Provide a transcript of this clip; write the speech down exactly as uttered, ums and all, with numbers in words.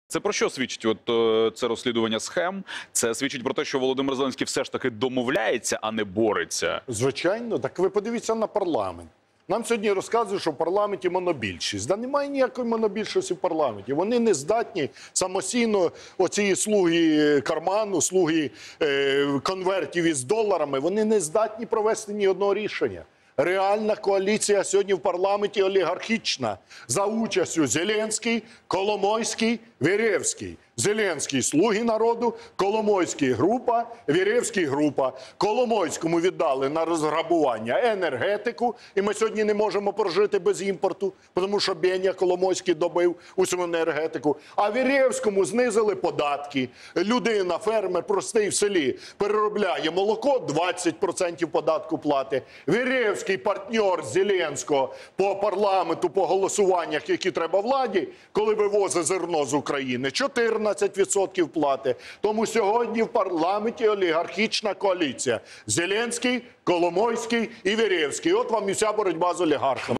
Це про що свідчить от, е, це розслідування схем? Це свідчить про те, що Володимир Зеленський все ж таки домовляється, а не бореться? Звичайно. Так ви подивіться на парламент. Нам сьогодні розказують, що в парламенті монобільшість. Да немає ніякої монобільшості в парламенті. Вони не здатні самостійно, оці слуги карману, слуги е, конвертів із доларами, вони не здатні провести ні одного рішення. Реальна коаліція сьогодні в парламенті олігархічна. За участю Зеленський, Коломойський, Веревський. Зеленський – слуги народу, Коломойський – група, Веревський – група. Коломойському віддали на розграбування енергетику, і ми сьогодні не можемо прожити без імпорту, тому що Беня Коломойський добив усю енергетику. А Веревському знизили податки. Людина, фермер простий в селі, переробляє молоко, двадцять відсотків податку платить. Веревський партнер Зеленського по парламенту, по голосуваннях, які треба владі, коли вивозить зерно з України, чотирнадцять відсотків плати. Тому сьогодні в парламенті олігархічна коаліція. Зеленський, Коломойський і Веревський. От вам і вся боротьба з олігархами.